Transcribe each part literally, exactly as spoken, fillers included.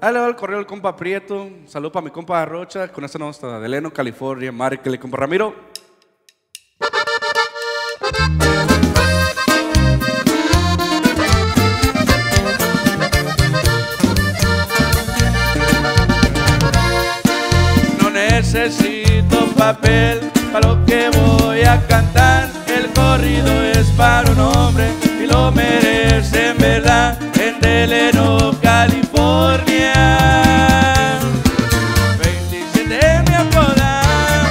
Ahí le va el correo del compa Prieto. Salud para mi compa Rocha. Con esta nota de Leno, California. Márquele, compa Ramiro. No necesito papel para lo que voy a cantar. El corrido es para un hombre y lo merece en verdad. En Deleno, California, veintisiete me apodan.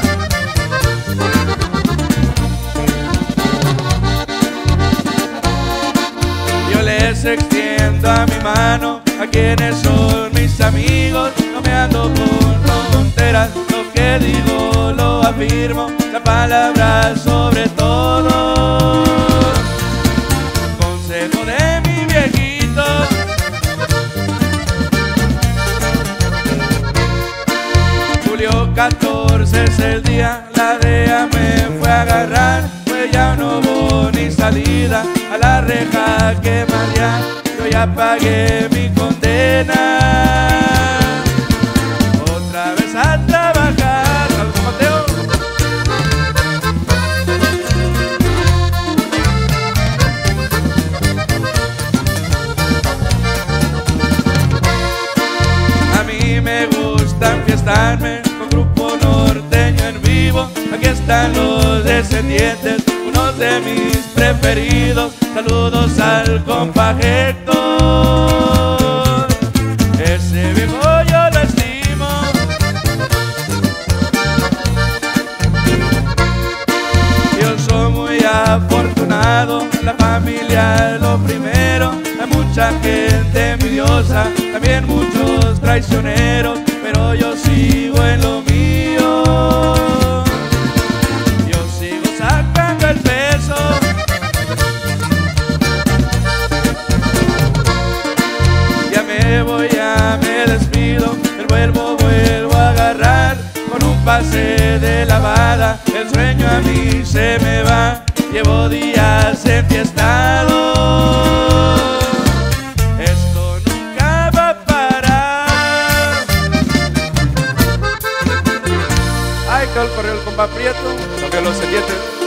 Yo les extiendo a mi mano a quienes son mis amigos. No me ando con tonteras, lo que digo lo afirmo, la palabra sobre todo. Consejo de mi viejito: julio catorce es el día, la D E A me fue a agarrar. Pues ya no hubo ni salida, a la reja que marear. Yo ya pagué mi condena. Otra vez a trabajar. ¿Algo, Mateo? A mí me gusta enfiestarme con grupo norteño en vivo. Aquí están los descendientes, unos de mis preferidos. Saludos al compa Héctor, ese viejo yo lo estimo. Yo soy muy afortunado, la familia es lo primero. Hay mucha gente envidiosa, también muchos traicioneros, pero yo sigo en lo mío. Yo sigo sacando el peso. Ya me voy, ya me despido, el vuelvo, vuelvo a agarrar. Con un pase de lavada, el sueño a mí se me va. Llevo días enfiestado, esto nunca va a parar. Ahí está el correo del compa Prieto, lo que los siguientes.